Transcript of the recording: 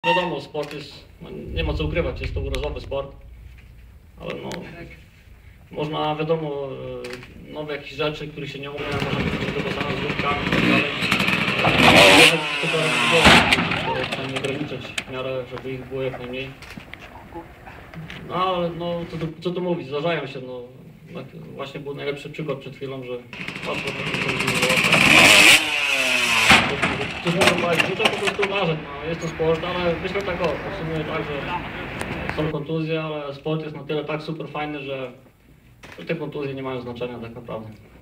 Wiadomo, sport jest, no, nie ma co ukrywać, jest to urazowy sport, ale no, można, wiadomo, nowe jakieś rzeczy, których się nie umie, można być tego samego z grupkami i tak dalej. Trzeba nie ograniczać w miarę, żeby ich było jak najmniej. No ale no, co tu mówić, zdarzają się, no, właśnie był najlepszy przykład przed chwilą, że łatwo to trzeba po prostu uważać, no, jest to sport, ale myślę tak o, podsumuję tak, że są kontuzje, ale sport jest na tyle tak super fajny, że te kontuzje nie mają znaczenia tak naprawdę.